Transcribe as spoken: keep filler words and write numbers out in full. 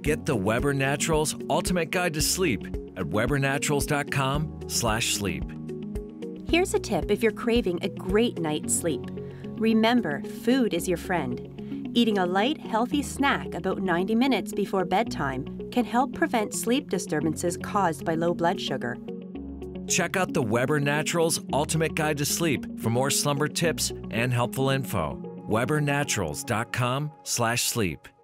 Get the Weber Naturals Ultimate Guide to Sleep at weber naturals dot com slash sleep. Here's a tip if you're craving a great night's sleep. Remember, food is your friend. Eating a light, healthy snack about ninety minutes before bedtime can help prevent sleep disturbances caused by low blood sugar. Check out the Weber Naturals Ultimate Guide to Sleep for more slumber tips and helpful info. weber naturals dot com slash sleep.